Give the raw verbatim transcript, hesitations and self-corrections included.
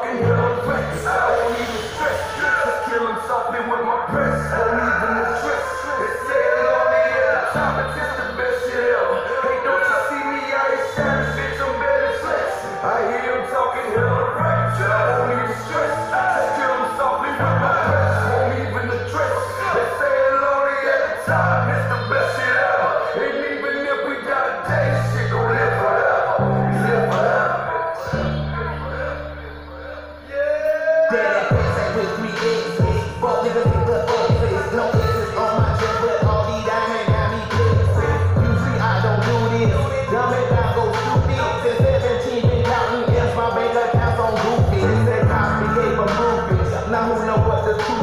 talking hell flex. I won't even stress. Just kill him softly with my press. Won't even address. They say it on the air. Time to test the best shit ever. Hey, don't you see me out here shining, bitch? I'm better flex. I hear him talking hell flex. I won't even stress. Just kill him softly with my press. Won't even address. They say it on the air. Time it's the best shit ever. And even if we got a day, shit gon' live forever. Live forever. That place ain't with three eggs. Fuck niggas with the fuck face. No X's on my chest, but all these diamonds got me pissed. Usually I don't do this. Dumb it down, go stupid. Since seventeen, been counting M's, my bank account's on goofy. This that cost me gave a movie. Now who know what the truth